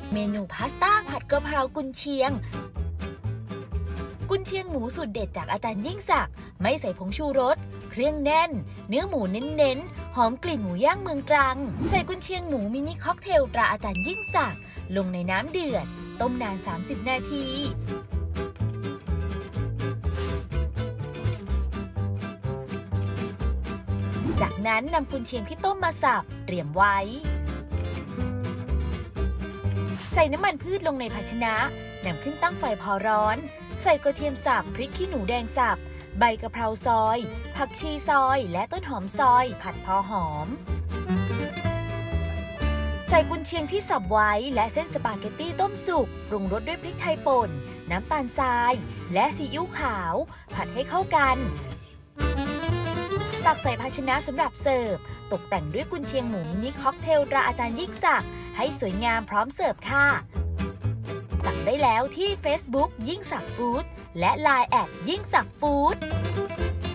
เมนูพาสต้าผัดกะเพรากุนเชียงกุนเชียงหมูสูตรเด็ดจากอาจารย์ยิ่งศักดิ์ไม่ใส่ผงชูรสเครื่องแน่นเนื้อหมูเน้นๆหอมกลิ่นหมูย่างเมืองตรังใส่กุนเชียงหมูมินิค็อกเทลตราอาจารย์ยิ่งศักดิ์ลงในน้ำเดือดต้มนาน30 นาทีจากนั้นนำกุนเชียงที่ต้มมาสับเตรียมไว้ใส่น้ำมันพืชลงในภาชนะนำขึ้นตั้งไฟพอร้อนใส่กระเทียมสับพริกขี้หนูแดงสับใบกะเพราซอยผักชีซอยและต้นหอมซอยผัดพอหอมใส่กุนเชียงที่สับไว้และเส้นสปาเกตตี้ต้มสุกปรุงรสด้วยพริกไทยป่นน้ำตาลทรายและซีอิ๊วขาวผัดให้เข้ากันตักใส่ภาชนะสำหรับเสิร์ฟตกแต่งด้วยกุนเชียงหมูมินิค็อกเทลตราอาจารย์ยิ่งศักดิ์ให้สวยงามพร้อมเสิร์ฟค่ะสั่งได้แล้วที่ Facebook ยิ่งศักดิ์ฟู้ดและ LINE@ ยิ่งศักดิ์ฟู้ด